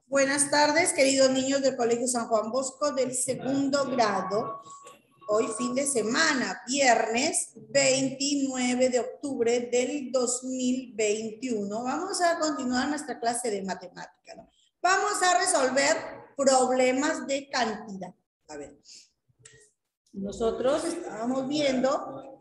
Buenas tardes, queridos niños del Colegio San Juan Bosco del segundo grado. Hoy fin de semana, viernes 29 de octubre del 2021. Vamos a continuar nuestra clase de matemática, ¿no? Vamos a resolver problemas de cantidad. A ver, nosotros estábamos viendo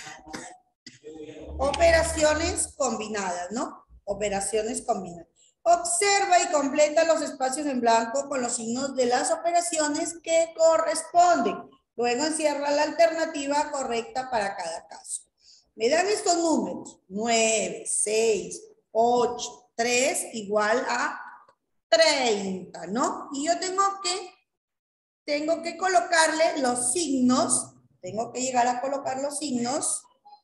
operaciones combinadas, ¿no? Operaciones combinadas. Observa y completa los espacios en blanco con los signos de las operaciones que corresponden. Luego encierra la alternativa correcta para cada caso. Me dan estos números: 9, 6, 8, 3 igual a 30, ¿no? Y yo tengo que colocarle los signos, tengo que llegar a colocar los signos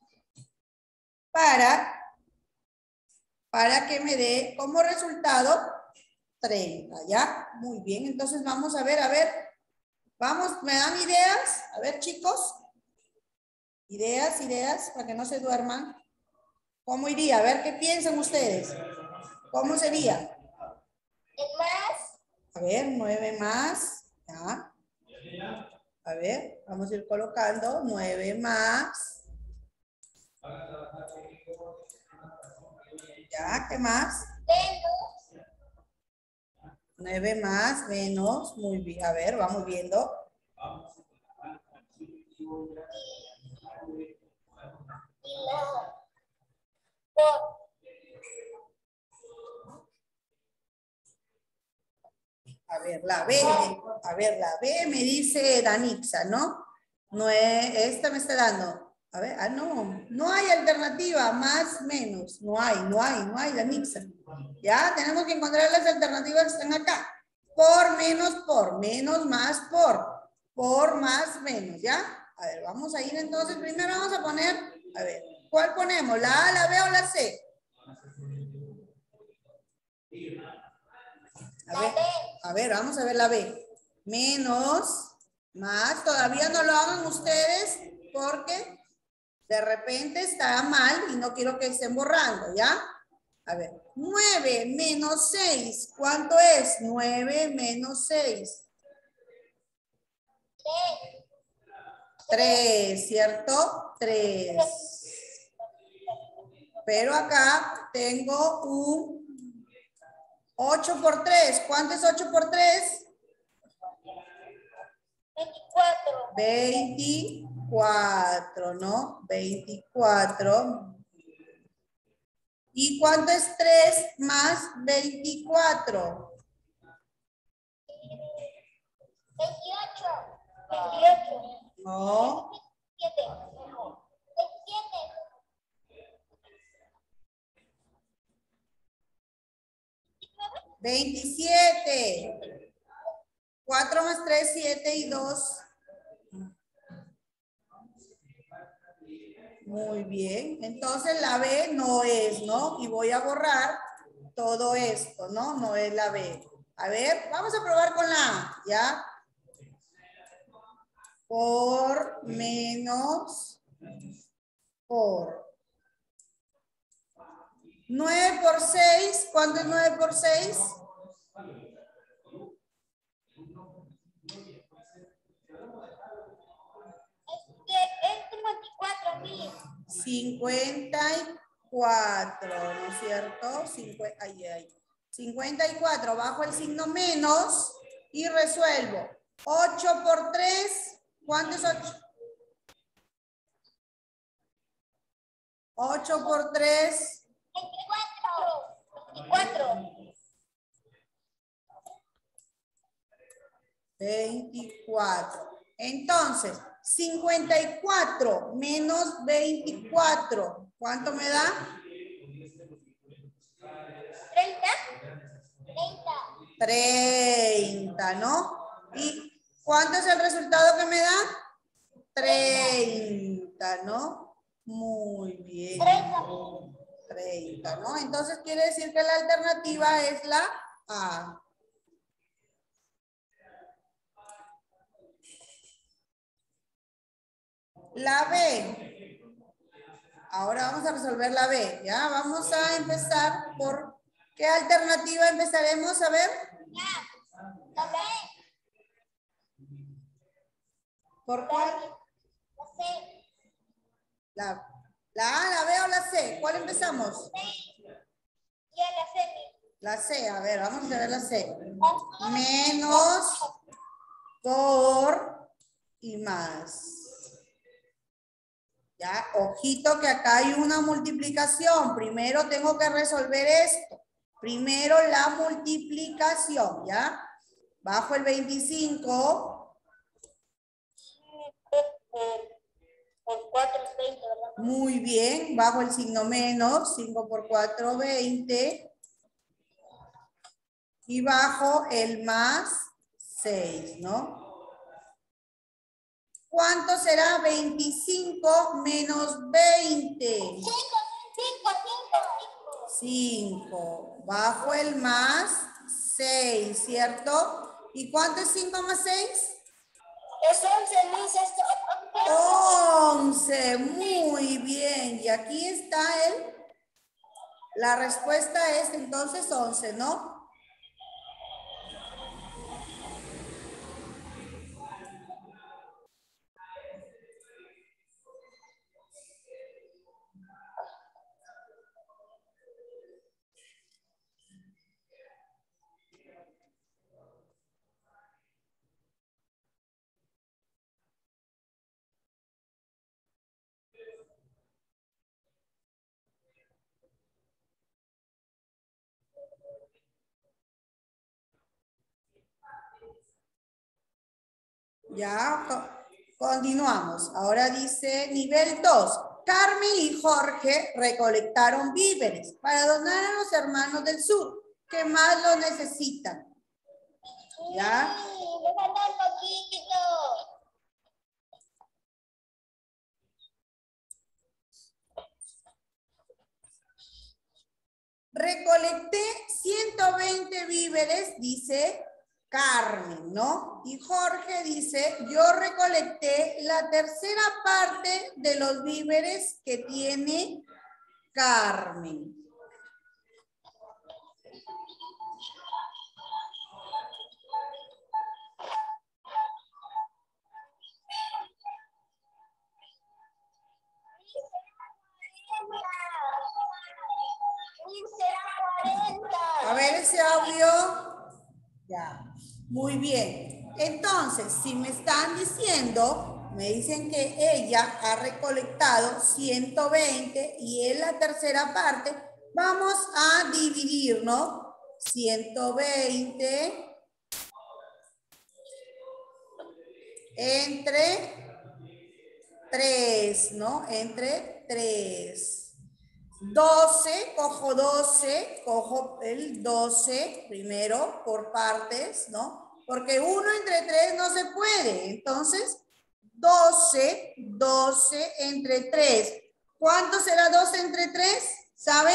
para que me dé como resultado 30, ¿ya? Muy bien, entonces vamos a ver, vamos, ¿me dan ideas? A ver, chicos, ideas, para que no se duerman. ¿Cómo iría? A ver, ¿qué piensan ustedes? ¿Cómo sería? Más. A ver, 9 más, ¿ya? A ver, vamos a ir colocando 9 más. ¿Ya? ¿Qué más? Menos. 9 más, menos, muy bien. A ver, vamos viendo. Y la por. A ver, la B me dice Danixa, ¿no? No es, esta me está dando. A ver, no hay alternativa, más, menos. No hay, Danixa. Ya, tenemos que encontrar las alternativas que están acá. Por, menos, más, por, más, menos, ¿ya? A ver, vamos a ir entonces, primero vamos a poner, a ver, ¿cuál ponemos? ¿La A, la B o la C? A ver, vamos a ver la B. Menos, más, todavía no lo hagan ustedes porque de repente está mal y no quiero que estén borrando, ¿ya? A ver, 9 menos 6, ¿cuánto es? 9 menos 6. 3, ¿cierto? 3. Pero acá tengo un 8 por 3. ¿Cuánto es 8 por 3? 24. 24, ¿no? 24. ¿Y cuánto es 3 más 24? 28. 28. No. 7. 27. 4 más 3, 7 y 2. Muy bien. Entonces la B no es, ¿no? Y voy a borrar todo esto, ¿no? No es la B. A ver, vamos a probar con la A, ¿ya? Por, menos, por. 9 por 6, ¿cuánto es 9 por 6? 54, ¿no es cierto? 54, bajo el signo menos y resuelvo. 8 por 3, ¿cuánto es 8? 8 por 3. 24. 24. Entonces, 54 menos 24, ¿cuánto me da? 30. 30, ¿no? ¿Y cuánto es el resultado que me da? 30, ¿no? Muy bien. 30, ¿no? Entonces quiere decir que la alternativa es la A. La B. Ahora vamos a resolver la B, ¿ya? Vamos a empezar por ¿Qué alternativa empezaremos a ver? La B. ¿Por cuál? La C. La A, la B o la C. ¿Cuál empezamos? Y a la C. La C, a ver, vamos a ver la C. Menos, por y más. Ya, ojito que acá hay una multiplicación. Primero tengo que resolver esto. Primero la multiplicación, ¿ya? Bajo el 25. Por 4 es 20, ¿verdad? Muy bien, bajo el signo menos. 5 por 4, 20. Y bajo el más 6, ¿no? ¿Cuánto será 25 menos 20? 5. Bajo el más 6, ¿cierto? ¿Y cuánto es 5 más 6? Es 11, Luis. 11. Muy bien. Y aquí está la respuesta es entonces 11, ¿no? Ya, continuamos. Ahora dice nivel 2. Carmen y Jorge recolectaron víveres para donar a los hermanos del sur que más lo necesitan. ¿Ya? Me falta un poquito. Recolecté 120 víveres, dice Carmen, ¿no? Y Jorge dice, yo recolecté la tercera parte de los víveres que tiene Carmen. A ver ese audio. Ya. Muy bien. Entonces, si me están diciendo, me dicen que ella ha recolectado 120 y es la tercera parte, vamos a dividir, ¿no? 120 entre 3, ¿no? Entre 3. 12, cojo el 12 primero por partes, ¿no? Porque 1 entre 3 no se puede. Entonces, 12 entre 3. ¿Cuánto será 12 entre 3? ¿Saben?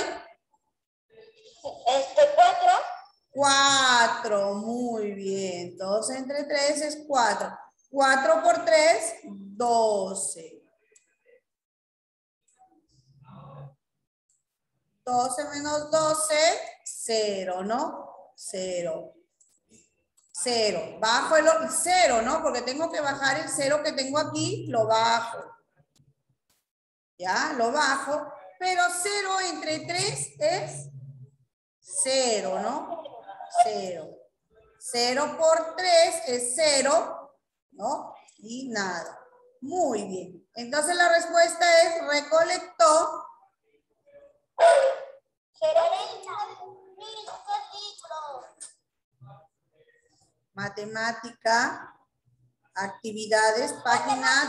4. 4, muy bien. 12 entre 3 es 4. 4 por 3, 12. 12 menos 12, 0, ¿no? 0. 0. Bajo el 0, ¿no? Porque tengo que bajar el 0 que tengo aquí, lo bajo. ¿Ya? Lo bajo. Pero 0 entre 3 es 0, ¿no? 0. 0 por 3 es 0, ¿no? Y nada. Muy bien. Entonces la respuesta es recolectó. Matemática, actividades, página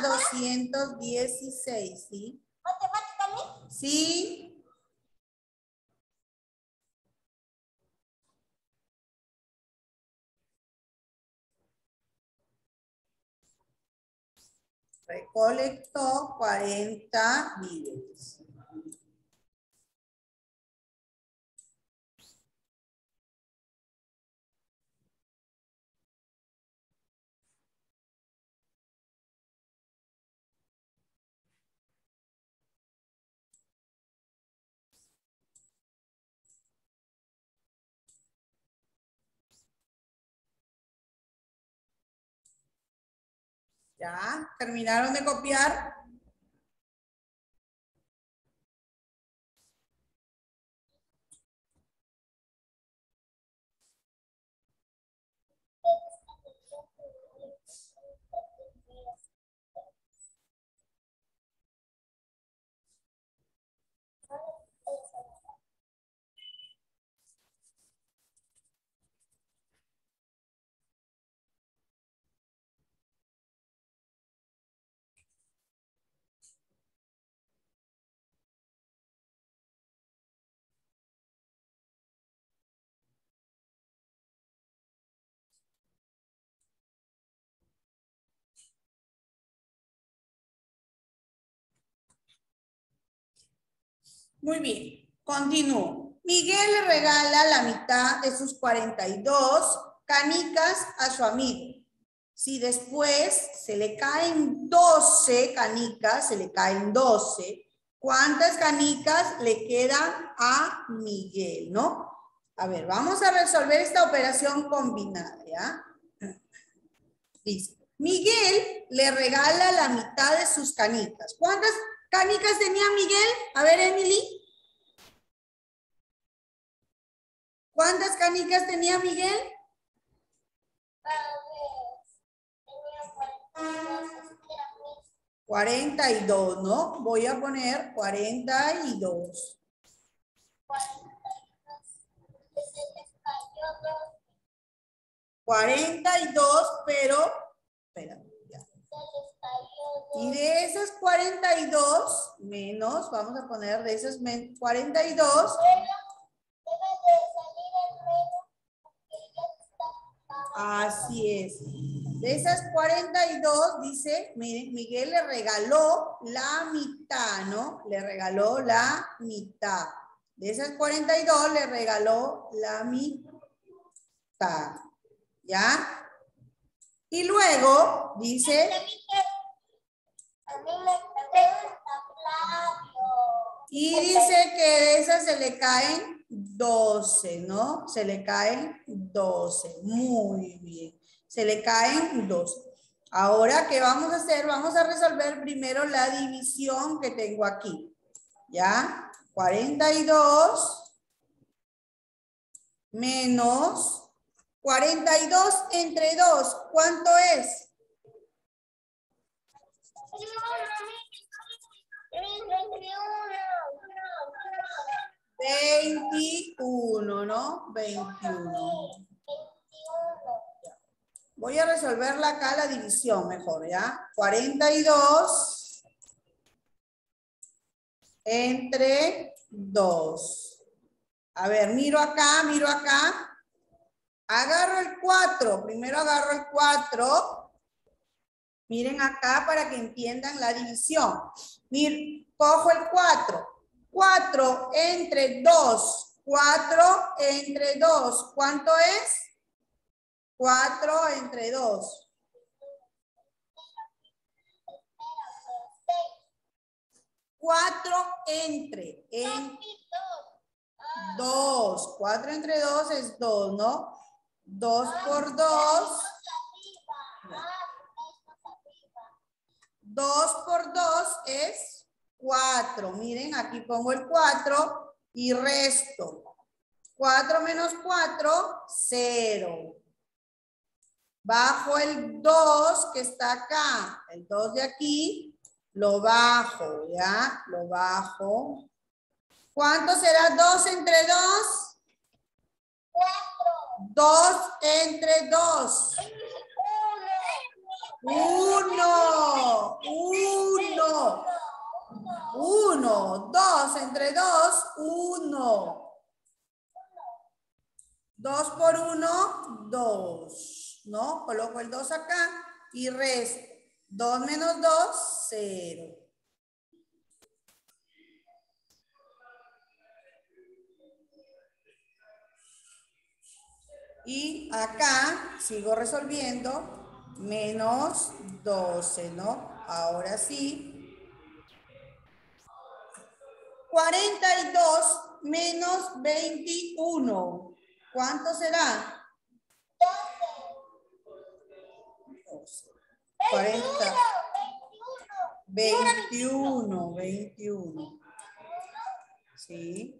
216, ¿sí? ¿Matemática? Sí. Recolectó 40 víveres. ¿Ya? ¿Terminaron de copiar? Muy bien, continúo. Miguel le regala la mitad de sus 42 canicas a su amigo. Si después se le caen 12 canicas, se le caen 12, ¿cuántas canicas le quedan a Miguel, no? A ver, vamos a resolver esta operación combinada, ¿ya? Dice, Miguel le regala la mitad de sus canicas. ¿Cuántas canicas tenía Miguel? A ver, Emily. ¿Cuántas canicas tenía Miguel? 42, ¿no? Voy a poner 42. 42, pero, espera, ya. Y de esas 42 menos, vamos a poner de esas 42. Así es. De esas 42, dice, miren, Miguel le regaló la mitad, ¿no? Le regaló la mitad. De esas 42 le regaló la mitad. ¿Ya? Y luego dice... Y dice que de esas se le caen 12, ¿no? Se le caen 12. Muy bien. Se le caen 12. Ahora, ¿qué vamos a hacer? Vamos a resolver primero la división que tengo aquí. ¿Ya? 42 menos 42 entre 2. ¿Cuánto es? 21, ¿no? 21. Voy a resolverla acá la división mejor, ¿ya? 42 entre 2. A ver, miro acá, miro acá. Agarro el 4. Primero agarro el 4. Miren acá para que entiendan la división. Miren, cojo el 4. 4 entre 2. 4 entre 2. ¿Cuánto es? 4 entre 2. 4 entre 2. 4 entre 2 es 2, ¿no? 2 por 2. 2 por 2 es 4. Miren, aquí pongo el 4 y resto. 4 menos 4, 0. Bajo el 2 que está acá. El 2 de aquí, lo bajo, ¿ya? Lo bajo. ¿Cuánto será 2 entre 2? 4. 2 entre 2. 1. 1. 1. 2 entre 2, 1. 2 por 1, 2. ¿No? Coloco el 2 acá y resto. 2 menos 2, 0. Y acá sigo resolviendo menos 12, ¿no? Ahora sí. 42 menos 21. ¿Cuánto será? 12. 40. 21. 21. Sí.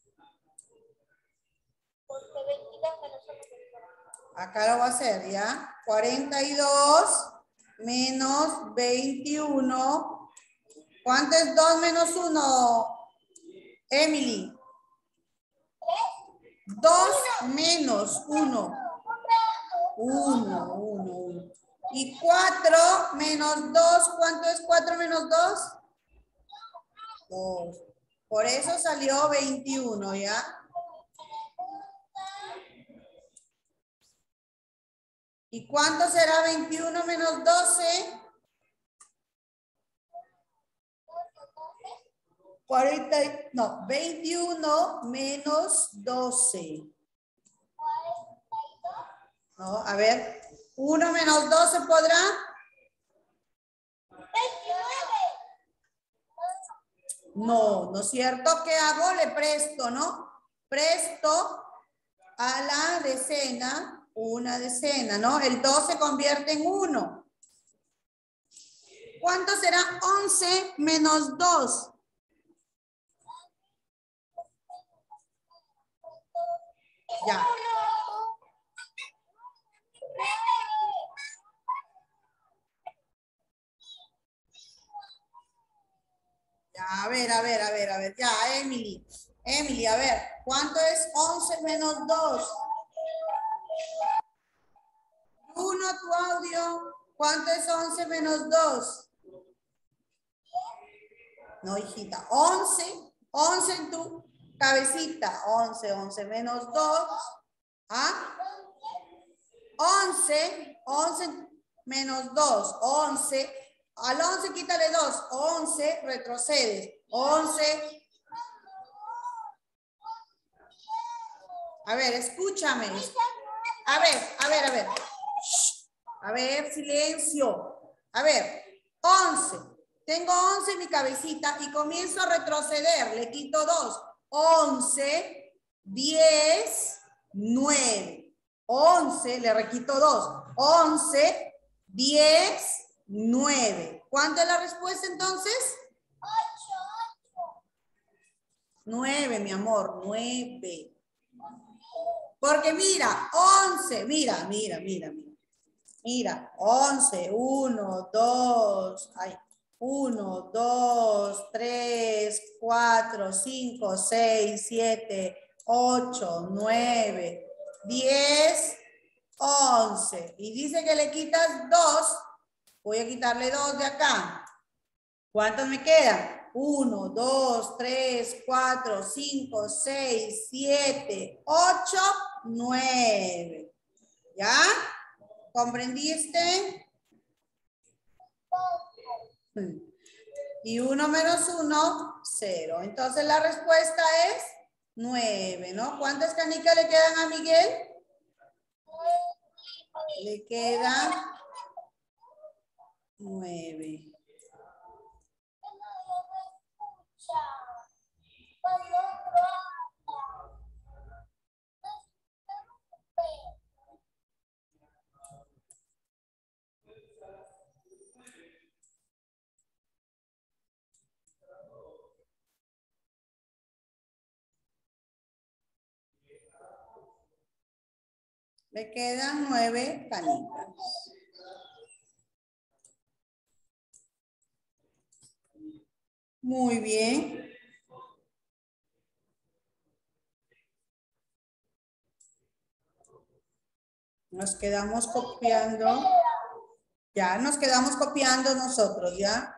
Porque 22 menos 1 menos 1. Acá lo voy a hacer, ¿ya? 42 menos 21. ¿Cuánto es 2 menos 1? Emily. 2 menos 1. 1. Y 4 menos 2. ¿Cuánto es 4 menos 2? 2. Por eso salió 21, ¿ya? ¿Y cuánto será 21 menos 12? 21 menos 12. No, a ver, 1 menos 12 podrá. 29. No, ¿no es cierto? ¿Qué hago? Le presto, ¿no? Presto a la decena una decena, ¿no? El 2 se convierte en 1. ¿Cuánto será 11 menos 2? Ya. Ya, a ver. Ya, Emily. Emily, a ver. ¿Cuánto es 11 menos 2? 1, tu audio. ¿Cuánto es 11 menos 2? No, hijita. 11. 11 en tu cabecita. 11 menos 2. ¿Ah? 11 menos 2. 11. Al 11 quítale 2. 11 retrocedes. 11. A ver, escúchame. A ver. Shh. A ver, silencio. A ver, 11. Tengo 11 en mi cabecita y comienzo a retroceder. Le quito 2. 11, 10, 9. 11, le requito 2. 11, 10, 9. ¿Cuánto es la respuesta entonces? 8. 9, mi amor, 9. Porque mira, 11, mira. Mira, 11, 1, 2, 1, 2, 3, 4, 5, 6, 7, 8, 9, 10, 11. Y dice que le quitas 2. Voy a quitarle 2 de acá. ¿Cuántos me quedan? 1, 2, 3, 4, 5, 6, 7, 8, 9. ¿Ya? ¿Comprendiste? Y 1 menos 1, 0. Entonces la respuesta es 9, ¿no? ¿Cuántas canicas le quedan a Miguel? Le quedan 9. Le quedan 9 canicas. Muy bien. Nos quedamos copiando. Ya nos quedamos copiando nosotros, ¿ya?